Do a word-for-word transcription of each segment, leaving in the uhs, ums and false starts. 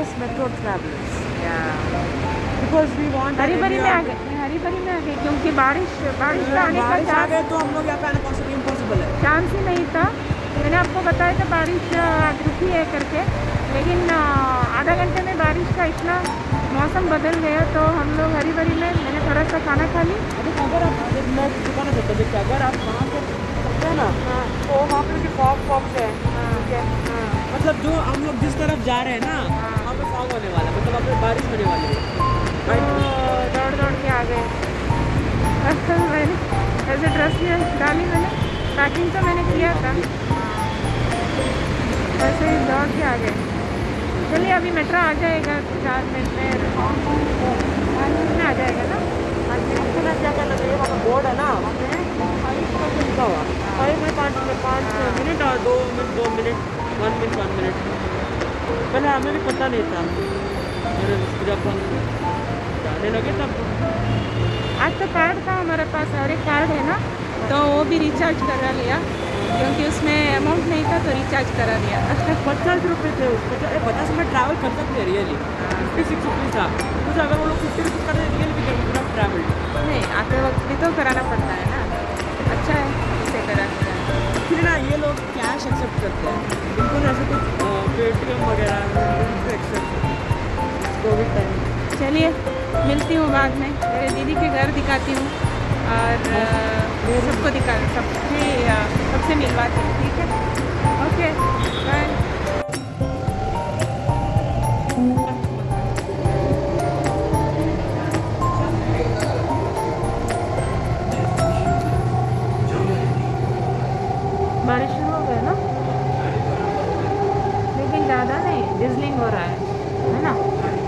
bus metro travels. Yeah. Because we want. हरी भरी में आ गए, हरी भरी में आ गए क्योंकि बारिश बारिश का आने का बारिश आ चांस गए तो हम लोग यहाँ पे आना पॉसिबल इम्पॉसिबल है। चांस ही नहीं था। मैंने आपको बताया था बारिश आज रुकी है करके, लेकिन आधा घंटे में बारिश का इतना मौसम बदल गया तो हम लोग हरी भरी में मैंने थोड़ा सा खाना खा ली। अभी अगर आप मैं दुकान से देखिए, अगर आप वहाँ पे सकते हैं ना, हाँ, तो वहाँ पे फॉग फॉग है, ठीक है, मतलब जो हम लोग जिस तरफ जा रहे हैं ना, वहाँ पे फॉग होने वाला है, मतलब वहाँ पे बारिश होने वाली है। दौड़ दौड़ के आ गए। मैंने ऐसे ड्रेस में डाली, मैंने पैकिंग तो मैंने किया था, ऐसे ही दौड़ के आ गए। चलिए अभी मेट्रो आ जाएगा चार मिनट में, पाँच मिनट में आ जाएगा ना। पाँच मिनट में क्या क्या लगेगा, वहाँ पे बोर्ड है ना, वहाँ पे लिखा हुआ फाइव में पाँच मिनट पाँच मिनट और दो मिनट दो minute one minute one minute पहले हमें भी पता नहीं था, जब हम जाने लगे तब। आज तो कार्ड था हमारे पास, और एक कार्ड है ना, तो वो भी रिचार्ज करा लिया क्योंकि उसमें अमाउंट नहीं था तो रिचार्ज करा दिया। पचास रुपये थे उसको, पचास मिनट ट्रैवल कर सकते हैं रियली। फिफ्टी सिक्स रुपीज़ था कुछ, अगर वो लोग फिफ्टी रुपीज़ करते हैं रियली भी कर ट्रैवल। नहीं आते वक्त भी तो कराना पड़ता है ना, अच्छा है इसे कराना। फिर ना ये लोग कैश एक्सेप्ट करते हैं, बिल्कुल ऐसे कुछ पेटीएम वगैरह एक्सेप्ट कोविड टाइम। चलिए मिलती हूँ बाद में, मेरे दीदी के घर दिखाती हूँ और सबको दिखा सबसे सबसे मिलवाती हूँ, ठीक है, ओके बाय। बारिश शुरू हो गया ना, लेकिन ज़्यादा नहीं, डिजलिंग हो रहा है है ना।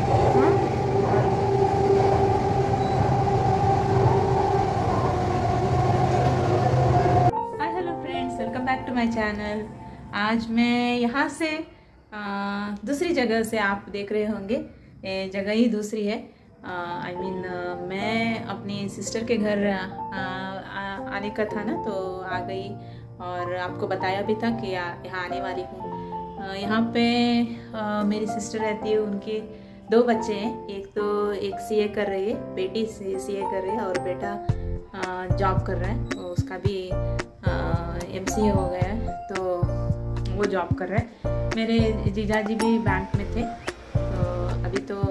Hi hello friends, welcome back to my channel. आज मैं यहाँ से आ, दूसरी जगह से आप देख रहे होंगे, ये जगह ही दूसरी है। आई मीन I mean, मैं अपनी सिस्टर के घर आ, आ, आने का था ना, तो आ गई और आपको बताया भी था कि यहाँ आने वाली हूँ। यहाँ पे आ, मेरी सिस्टर रहती है, उनके दो बच्चे हैं, एक तो एक सीए कर रही है, बेटी सीए कर रही है और बेटा जॉब कर रहा है, तो उसका भी एमसीए हो गया है, तो वो जॉब कर रहा है। मेरे जीजाजी भी बैंक में थे, तो अभी तो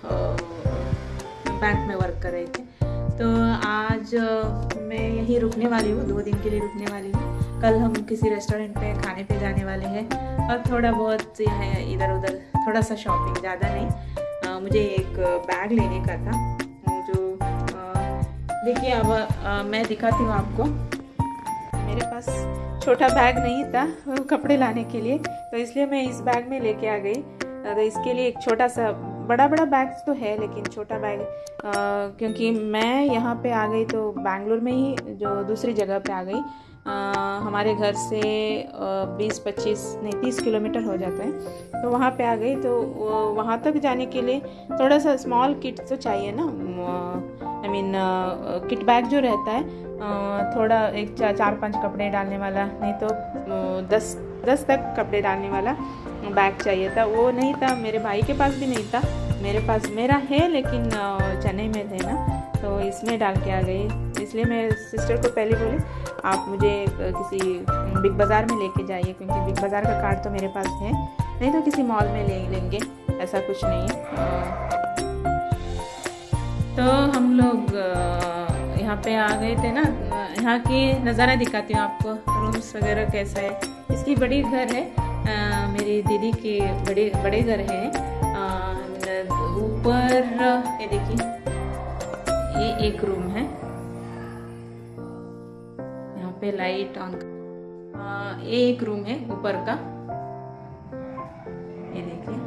बैंक में वर्क कर रहे थे। तो आज मैं यहीं रुकने वाली हूँ, दो दिन के लिए रुकने वाली हूँ। कल हम किसी रेस्टोरेंट पे खाने पे जाने वाले हैं और थोड़ा बहुत है इधर उधर, थोड़ा सा शॉपिंग, ज़्यादा नहीं। आ, मुझे एक बैग लेने का था, जो देखिए अब आ, मैं दिखाती हूँ आपको। मेरे पास छोटा बैग नहीं था कपड़े लाने के लिए, तो इसलिए मैं इस बैग में लेके आ गई। तो इसके लिए एक छोटा सा, बड़ा बड़ा बैग तो है लेकिन छोटा बैग, आ, क्योंकि मैं यहाँ पे आ गई तो बैंगलोर में ही जो दूसरी जगह पे आ गई। आ, हमारे घर से बीस पच्चीस नहीं तीस किलोमीटर हो जाता है, तो वहाँ पे आ गई। तो वहाँ तक जाने के लिए थोड़ा सा स्मॉल किट तो चाहिए ना, आई मीन किट बैग जो रहता है, आ, थोड़ा एक चा, चार पांच कपड़े डालने वाला, नहीं तो दस दस तक कपड़े डालने वाला बैग चाहिए था। वो नहीं था, मेरे भाई के पास भी नहीं था, मेरे पास मेरा है लेकिन चेन्नई में थे ना, तो इसमें डाल के आ गई। इसलिए मैं सिस्टर को पहले बोली आप मुझे किसी बिग बाज़ार में लेके जाइए, क्योंकि बिग बाज़ार का कार्ड तो मेरे पास है, नहीं तो किसी मॉल में ले लेंगे, ऐसा कुछ नहीं है। तो हम लोग यहाँ पे आ गए थे ना, यहाँ की नज़ारा दिखाती हूँ आपको, रूम्स वगैरह कैसा है। इसकी बड़ी घर है, आ, मेरी दीदी के बड़े बड़े घर है। ऊपर ये देखिए, ये एक रूम है, यहाँ पे लाइट ऑन। ये एक रूम है ऊपर का, ये देखिए।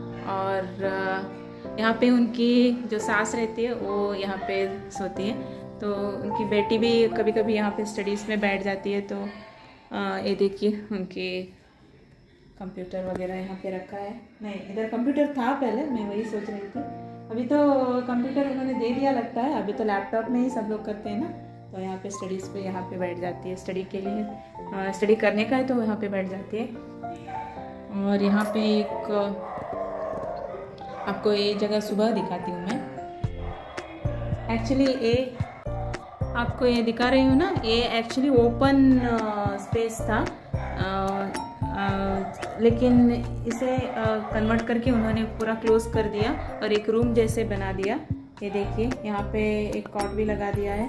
और यहाँ पे उनकी जो सास रहती है वो यहाँ पे सोती है, तो उनकी बेटी भी कभी कभी यहाँ पे स्टडीज़ में बैठ जाती है। तो आ, ये देखिए उनके कंप्यूटर वगैरह यहाँ पे रखा है। नहीं, इधर कंप्यूटर था पहले, मैं वही सोच रही थी, अभी तो कंप्यूटर उन्होंने दे दिया लगता है, अभी तो लैपटॉप में ही सब लोग करते हैं ना। तो यहाँ पे स्टडीज़ पे यहाँ पे बैठ जाती है, स्टडी के लिए, स्टडी करने का है तो यहाँ पे बैठ जाती है। और यहाँ पे एक आपको ये जगह सुबह दिखाती हूँ मैं। एक्चुअली ये आपको ये दिखा रही हूँ ना, ये एक्चुअली ओपन स्पेस था, आ, आ, लेकिन इसे कन्वर्ट करके उन्होंने पूरा क्लोज कर दिया और एक रूम जैसे बना दिया। ये देखिए यहाँ पे एक कॉट भी लगा दिया है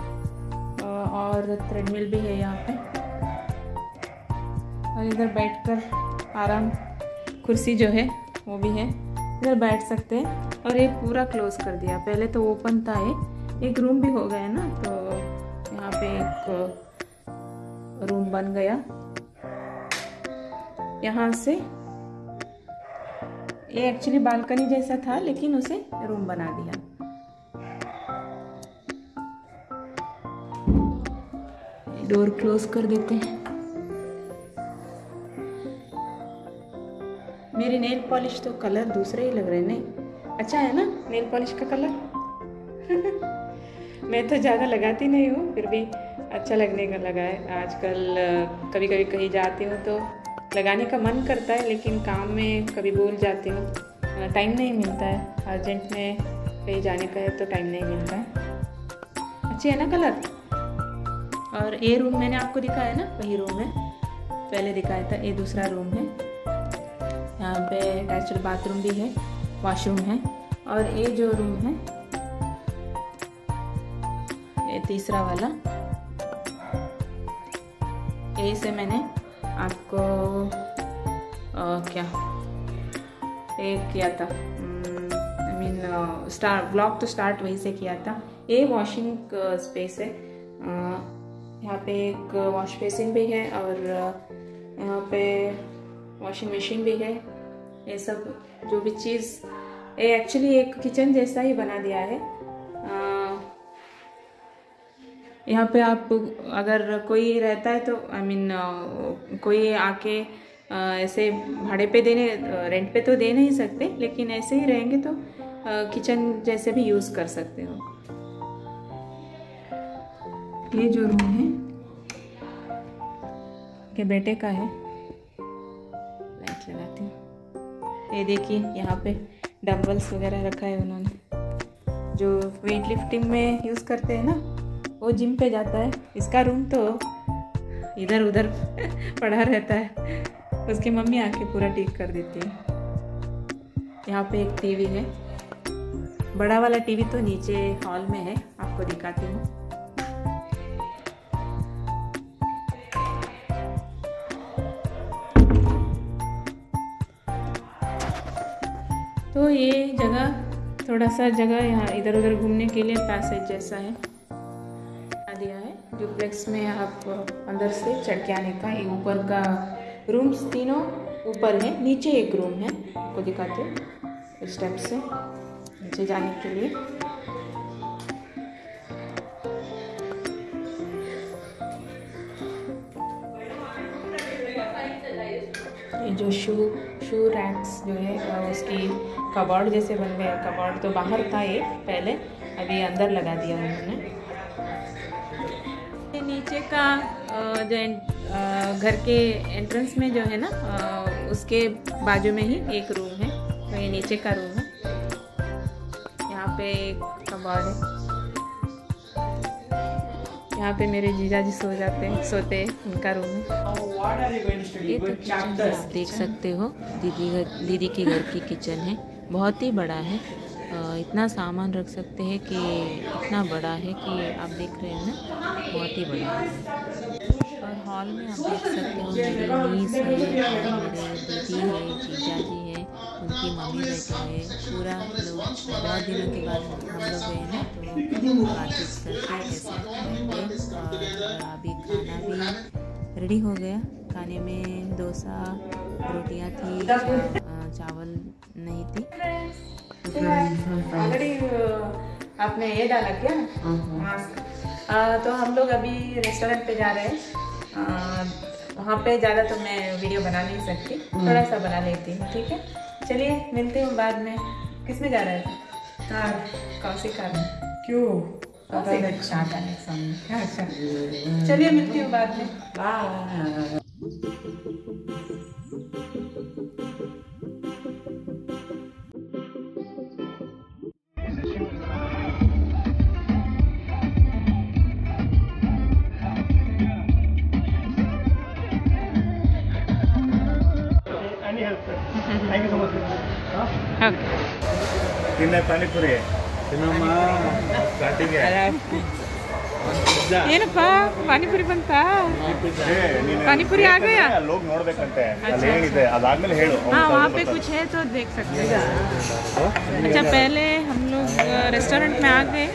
और थ्रेडमिल भी है यहाँ पे, और इधर बैठकर आराम, कुर्सी जो है वो भी है, इधर बैठ सकते हैं। और ये पूरा क्लोज कर दिया, पहले तो ओपन था, ये एक रूम भी हो गया ना, तो यहाँ पे एक रूम बन गया। यहाँ से ये एक्चुअली बालकनी जैसा था लेकिन उसे रूम बना दिया। डोर क्लोज कर देते हैं। मेरी नेल पॉलिश तो कलर दूसरे ही लग रहे हैं, नहीं अच्छा है ना नेल पॉलिश का कलर। मैं तो ज़्यादा लगाती नहीं हूँ, फिर भी अच्छा लगने का लगा है। आजकल कभी कभी कहीं जाती हूँ तो लगाने का मन करता है, लेकिन काम में कभी भूल जाती हूँ, टाइम नहीं मिलता है। अर्जेंट में कहीं जाने का है तो टाइम नहीं मिलता है। अच्छी है ना कलर। और ये रूम मैंने आपको दिखाया ना, वही रूम है, पहले दिखाया था। ये दूसरा रूम है, यहाँ पे अटैच्ड बाथरूम भी है, वॉशरूम है। और ये जो रूम है ये तीसरा वाला, यही से मैंने आपको आ, क्या एक किया था, आई मीन स्टार्ट ब्लॉग तो स्टार्ट वहीं से किया था। ये वॉशिंग स्पेस है, यहाँ पे एक वॉश बेसिन भी है और यहाँ पे वॉशिंग मशीन भी है। ये सब जो भी चीज़, ये एक्चुअली एक किचन जैसा ही बना दिया है। यहाँ पे आप अगर कोई रहता है तो आई I मीन mean, कोई आके ऐसे भाड़े पे देने, रेंट पे तो दे नहीं सकते, लेकिन ऐसे ही रहेंगे तो किचन जैसे भी यूज़ कर सकते हो। ये जो रूम है के बेटे का है, लाइट लगाती हूँ। ये देखिए यहाँ पे डंबल्स वगैरह रखा है उन्होंने, जो वेट लिफ्टिंग में यूज़ करते हैं ना, वो जिम पे जाता है। इसका रूम तो इधर उधर पड़ा रहता है, उसकी मम्मी आके पूरा ठीक कर देती है। यहाँ पे एक टीवी है, बड़ा वाला टीवी तो नीचे हॉल में है, आपको दिखाती हूँ। तो ये जगह, थोड़ा सा जगह यहाँ इधर उधर घूमने के लिए पैसेज जैसा है दिया है। डुप्लेक्स में आप अंदर से चढ़ के आने का, ये ऊपर का रूम्स तीनों ऊपर है, नीचे एक रूम है, आपको दिखाते हैं स्टेप से नीचे जाने के लिए। ये जो शू शू रैक्स जो है, उसकी कबर्ड जैसे बन गया। कबर्ड तो बाहर था ये पहले, अभी अंदर लगा दिया उन्होंने। नीचे का जो घर के एंट्रेंस में जो है ना, उसके बाजू में ही एक रूम है, तो ये नीचे का रूम है। यहाँ पे एक कबर्ड है, यहाँ पे मेरे जीजा जी सो जाते हैं, सोते हैं, उनका रूम है। ये तो किचन आप देख सकते हो, दीदी घर दीदी के घर की किचन है, बहुत ही बड़ा है। इतना सामान रख सकते हैं कि इतना बड़ा है कि आप देख रहे हैं ना, बहुत ही बड़ा है। और हॉल में आप देख सकते हो मेरी नीस है, मेरे दीदी है, जीजा जी है, उनकी मम्मी बैठी है, पूरा लोग बहुत दिनों के बाद हम लोग गए ना, तो बातचीत करके कैसे रहेंगे। और अभी खाना भी रेडी हो गया, खाने में डोसा, रोटियाँ थी, चावल नहीं थी। ऑलरेडी आपने ये डाला क्या मास्क? तो हम लोग अभी रेस्टोरेंट पे जा रहे हैं। वहाँ पे ज़्यादा तो मैं वीडियो बना नहीं सकती, थोड़ा सा बना लेती हूँ, ठीक है। चलिए मिलते हैं बाद में। किस में जा रहे हैं? कार। कौन सी कार में? क्यों? अच्छा अच्छा, चलिए मिलती हूँ बाद में। बाय। ತಿನ್ನ ಪಾನಿಪುರಿ ತಿನ್ನಮ್ಮ ಸ್ಟಾರ್ಟಿಂಗ್ ಏನಪ್ಪ ಪಾನಿಪುರಿ ಬಂತಾ? पानीपुरी आ गया? लोग ನೋಡಬೇಕಂತೆ ಅಲ್ಲಿ ಏನಿದೆ ಅದಾದ್ಮೇಲೆ ಹೇಳು. हाँ वहाँ पे कुछ है तो देख सकते हैं. अच्छा पहले हम लोग रेस्टोरेंट में आ गए.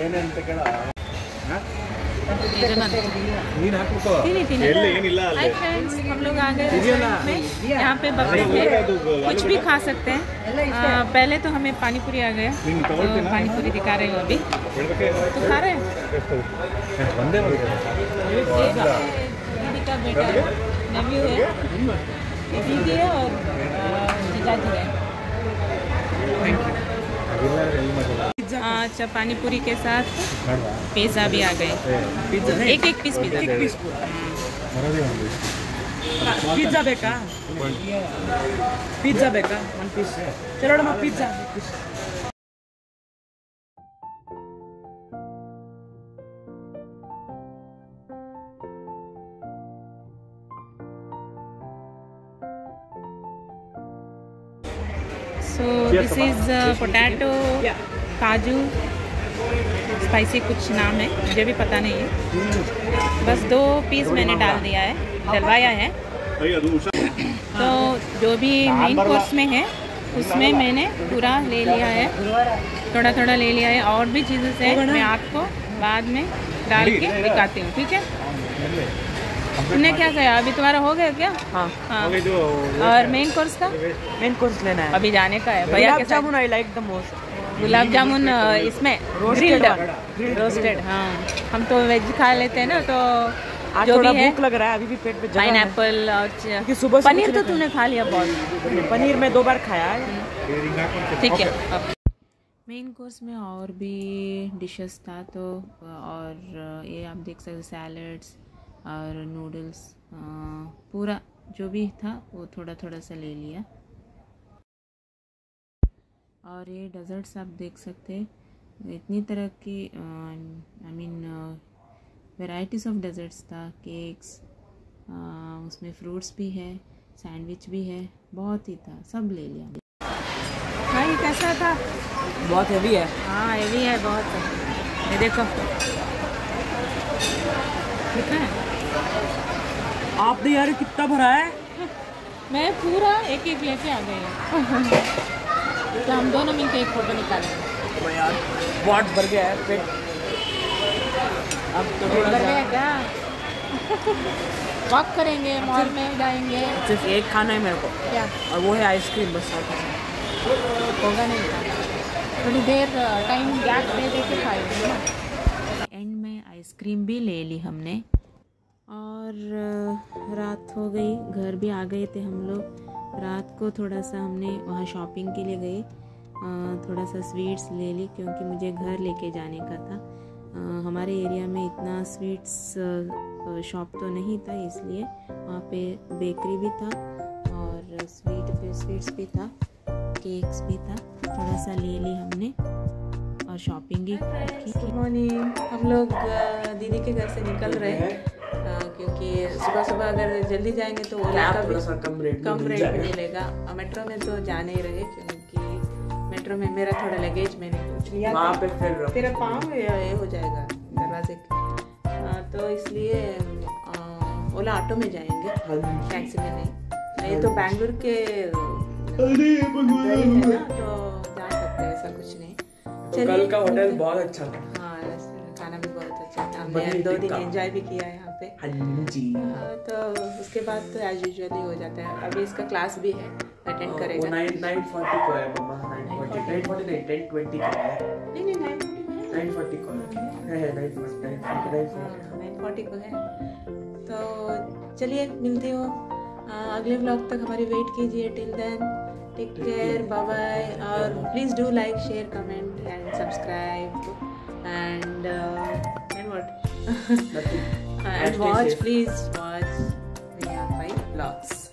हाय फ्रेंड्स, हम लोग आ गए रेस्टोरेंट में. यहाँ पे बफे है, कुछ भी खा सकते हैं. आ, पहले तो हमें पानीपुरी आ गया, तो पानीपुरी दिखा रहे हो अभी. तो खा रहे हैं. दीदी का बेटा है, नेव्यू है, दीदी है और जीजाजी है. अच्छा पानीपुरी के साथ पिज़्ज़ा भी आ गए. एक एक पीस पिज़्ज़ा. पिज़्ज़ा ಬೇಕಾ? पिज़्ज़ा ಬೇಕಾ? ಒಂದು ಪೀಸ್. ಚಲೋಣ pizza. So this is uh, potato, kaju, spicy कुछ नाम है, मुझे भी पता नहीं है. बस दो पीस मैंने डाल दिया है, डलवाया है. तो जो भी मेन कोर्स में है उसमें मैंने पूरा ले लिया है, थोड़ा थोड़ा ले लिया है. और भी चीज़ें से मैं आपको बाद में डाल के दिखाती हूँ, ठीक है? तुमने क्या कहा? अभी तुम्हारा हो गया क्या? हाँ हाँ. और मेन कोर्स का? मेन कोर्स लेना है. अभी जाने का है. भैया के साथ jamun I like the most. Gulab jamun इसमें ग्रिल्ड रोस्टेड. हाँ हम तो वेज खा लेते हैं ना, तो आज जो थोड़ा भी है भूख लग रहा है. अभी भी पेट में जगह है. पाइनएप्पल और क्योंकि सुबह से पनीर कुछ तो नहीं तूने खा लिया बहुत. पनीर में दो बार खाया है. ठीक है. मेन कोर्स में और भी डिशेस था, तो और ये आप देख सकते सैलड्स और नूडल्स, पूरा जो भी था वो थोड़ा थोड़ा सा ले लिया. और ये डेजर्ट्स आप देख सकते हैं, इतनी तरह की I mean varieties of desserts था. केक्स, उसमें फ्रूट्स भी है, सैंडविच भी है, बहुत ही था, सब ले लिया. भाई कैसा था? बहुत हेवी है. हाँ हेवी है बहुत. ये देखो ठीक है. आपने यार कितना भरा है? मैं पूरा एक एक लेके आ गई हूँ. तो हम दोनों मिलकर एक फोटो निकालेंगे. यार बहुत भर गया है पेट. अब तो भर गया क्या? वॉक करेंगे, मॉल में जाएंगे. सिर्फ एक खाना है मेरे को. क्या? और वो है आइसक्रीम. बस होगा नहीं था. थोड़ी देर टाइम गैप दे दे के खाएंगे ना. एंड में आइसक्रीम भी ले ली हमने. और रात हो गई, घर भी आ गए थे हम लोग. रात को थोड़ा सा हमने वहाँ शॉपिंग के लिए गए, थोड़ा सा स्वीट्स ले ली क्योंकि मुझे घर लेके जाने का था. हमारे एरिया में इतना स्वीट्स शॉप तो नहीं था, इसलिए वहाँ पे बेकरी भी था और स्वीट पे स्वीट्स भी था, केक्स भी था. थोड़ा सा ले ली हमने और शॉपिंग भी की. मॉर्निंग. हम लोग दीदी के घर से निकल रहे हैं क्योंकि सुबह सुबह अगर जल्दी जाएंगे तो ओला का भी कम रेट कम रेट में मिलेगा. मेट्रो में तो जाने ही रहे क्योंकि मेट्रो में मेरा थोड़ा लगेज मैंने पूछ लिया. वहाँ पे फिर तेरा पाँव ये हो जाएगा दरवाजे के, तो इसलिए ओला ऑटो में जाएंगे, टैक्सी में नहीं. ये तो बैंगलोर के है ना, तो जा सकते हैं, ऐसा कुछ नहीं. कल का होटल बहुत अच्छा था. हाँ खाना भी बहुत अच्छा था. हमने दो दिन एंजॉय भी किया है यहाँ पे. तो उसके बाद तो एज यूजुअली हो जाता है. अभी इसका क्लास भी है, अटेंड करेगा. नाइन फोर्टी को है मम्मा. नाइन फोर्टी नाइन फोर्टी नहीं टेन ट्वेंटी का है. नहीं नहीं नाइन फोर्टी नाइन फोर्टी को है. नाइन फोर्टी को है. तो चलिए मिलती हूँ अगले व्लॉग तक. हमारी वेट कीजिए. Till then take care, bye bye. और please do like, share, comment and subscribe and and what and watch, please watch Riya Pai vlogs.